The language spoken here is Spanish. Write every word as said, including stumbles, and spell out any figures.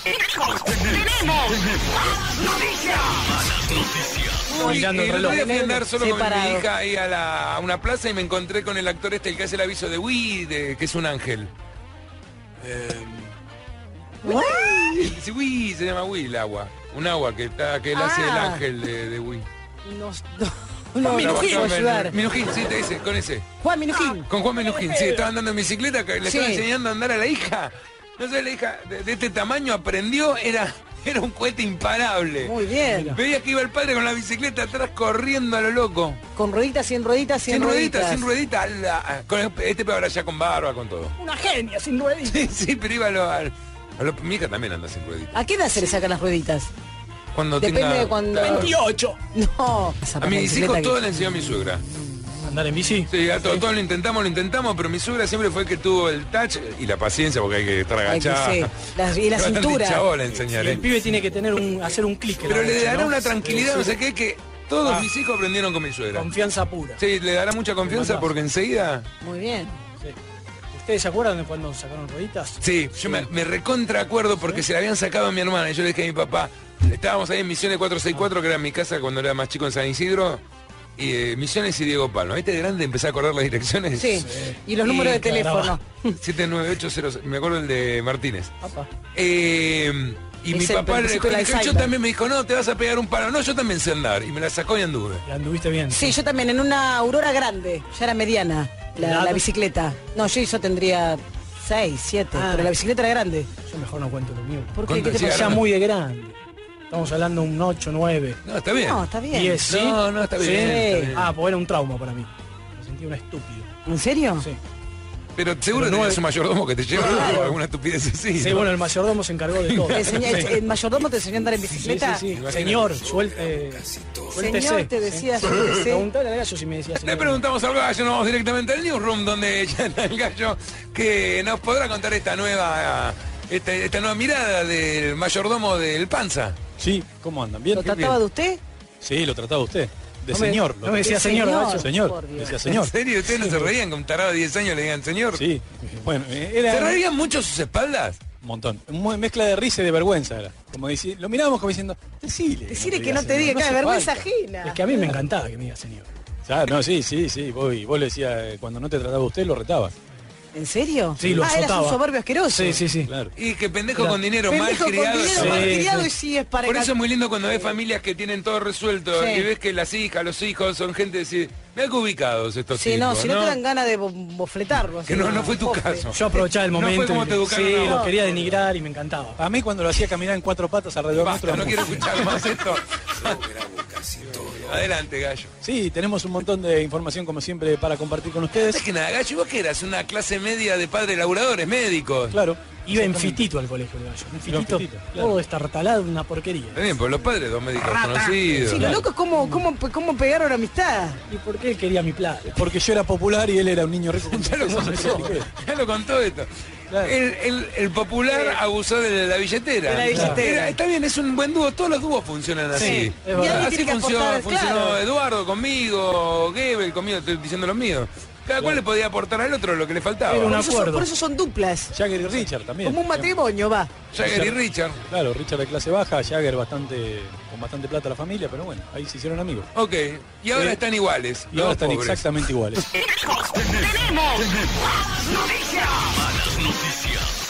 ¡Tenemos! ¡Noticias! Uy, el otro día fui a andar solo Separado. con mi hija ahí a, la, a una plaza y me encontré con el actor este, el que hace el aviso de Wii, de, que es un ángel. Eh, sí, Wii, se llama Wii el agua. Un agua que, está, que él hace el Ah. ángel de, de Wii. No, no, no, no Minujín, puedo ayudar. Minujín, sí, te dice, con ese. Juan Minujín. Con Juan Minujín, sí, estaba andando en bicicleta, que le Sí. estaba enseñando a andar a la hija. No sé, la hija de, de este tamaño aprendió, era, era un cohete imparable. Muy bien. Veía que iba el padre con la bicicleta atrás corriendo a lo loco. Con rueditas, sin rueditas, sin, Sin rueditas, rueditas. sin rueditas. la- con el- este pero ahora ya con barba, con todo. Una genia sin rueditas. Sí, sí, pero iba a lo, a, a lo- mi hija también anda sin rueditas. ¿A qué edad se le sacan las rueditas? Cuando Depende tenga, de cuando... veintiocho. No. A mis hijos todo le enseñó mi suegra. ¿Andar en bici? Sí, a todos todo lo intentamos, lo intentamos, pero mi suegra siempre fue el que tuvo el touch y la paciencia porque hay que estar Hay que, agachada. sí. La- y la Bastante cintura. chabola Y enseñaré. el pibe tiene que tener un, hacer un clic. en Pero la le derecha, dará ¿no? una tranquilidad, no sé qué, que todos Ah. mis hijos aprendieron con mi suegra. Confianza pura. Sí, le dará mucha confianza Mandazo. porque enseguida... Muy bien. Sí. ¿Ustedes se acuerdan de cuando sacaron rueditas? Sí, yo me, me recontra acuerdo porque se la habían sacado a mi hermana y yo le dije a mi papá, estábamos ahí en Misiones cuatrocientos sesenta y cuatro, que era mi casa cuando era más chico en San Isidro, y eh, Misiones y Diego Palma. ¿Viste de grande empecé a acordar las direcciones? Sí. Y los números de teléfono. siete nueve ocho cero, me acuerdo el de Martínez. Apa. Eh, y Es mi el papá, le- principio del yo Alzheimer. también me dijo, no, te vas a pegar un palo. No, yo también sé andar. Y me la sacó y anduve. Y anduviste bien. Sí, yo también, en una Aurora grande. Ya era mediana la, ¿Edad? la bicicleta. No, yo, yo tendría seis, siete, Ah. pero la bicicleta era grande. Yo mejor no cuento lo mío. ¿Por qué? Conta- ¿Qué te sí, pasó? Ya muy de grande. Estamos hablando de un ocho, nueve, No, está bien. No, está bien. diez, ¿sí? No, no, está bien. ¿Sí? está bien. Ah, pues era un trauma para mí. Me sentía un estúpido. ¿En serio? Sí. Pero seguro Pero no tenías es- un mayordomo que te lleva Claro. alguna estupidez así. Sí, ¿no? bueno, el mayordomo se encargó de todo. ¿Te enseñó- el, Sí. el mayordomo te enseñó a andar en Sí, bicicleta? sí, sí. Imagínate. Señor, suelte, suéltese. Señor, te decía, Sí. suéltese. Preguntale al gallo si me decía Le señor. preguntamos al gallo, nos vamos directamente al newsroom donde ya está el gallo que nos podrá contar esta nueva esta, esta nueva mirada del mayordomo del Panza. Sí, ¿cómo andan? ¿Bien? ¿Lo trataba de usted? Sí, lo trataba usted. De No me- señor. no lo- me decía De señor, señor. gallo. señor. Por Dios. Decía señor. ¿En serio? ¿Ustedes no se reían con un tarado de diez años le digan señor? Sí. Bueno, eh, era ¿Se un reían mucho a sus espaldas? montón. Una mezcla de risa y de vergüenza era. Como dici- lo mirábamos como diciendo, decile. Decirle me que no digas te diga, señor, claro, hace vergüenza falta". ajena. Es que a mí me encantaba que me diga señor. Ya, no, sí, sí, sí. Vos, y vos le decías, eh, cuando no te trataba usted, lo retabas. ¿En serio? Sí, lo Ah, eras un azotaba. soberbio asqueroso. Sí, sí, sí. Claro. Y que pendejo Era- con dinero, Pendejo mal criado. con dinero, Sí, mal sí. criado y sí es para... Por eso es muy lindo cuando ves familias que tienen todo resuelto Sí. y ves que las hijas, los hijos son gente decir, mira que ubicados estos Sí, tipos, no, si no, te dan ganas de bo- bofletarlo. así, Que no, no fue tu bofe. caso. Yo aprovechaba el No fue momento. como y- te educaron, sí, no. lo quería denigrar y me encantaba. A mí cuando lo hacía caminar en cuatro patas alrededor Basta, nuestro. no quiero escuchar más esto. Adelante, gallo. Sí, tenemos un montón de información como siempre para compartir con ustedes. Es que nada, gallo, ¿vos qué eras? Una clase media de padres laburadores, médicos. Claro. Iba en fitito al colegio el gallo. Un Iba en fitito, fitito, claro. todo estartalado, una porquería. Está bien, pues los padres, dos médicos conocidos. Sí, lo loco es cómo, cómo, cómo pegaron amistad. ¿Y por qué él quería mi plata? Porque yo era popular y él era un niño rico. con Ya lo pesos, contó, expliqué. ya lo contó esto. Claro. El, el- el popular abusó de la billetera. De la billetera. Era- está bien, es un buen dúo, todos los dúos funcionan así. Sí, es Y verdad. alguien Así tiene que funcionó, aportar, funcionó claro. Eduardo conmigo, Gebel conmigo, estoy diciendo los míos. Cada cual le podía aportar al otro lo que le faltaba. Era Por un eso, son, acuerdo. por eso son duplas. Jagger y Richard también. Como un matrimonio, va. Jagger y Richard. Claro, Richard de clase baja, Jagger bastante con bastante plata a la familia, pero bueno, ahí se hicieron amigos. Ok, y ahora Sí. están iguales. Y ahora los están pobres. ¡Tenemos! exactamente iguales. ¡Tenemos! ¡Noticias! Malas noticias.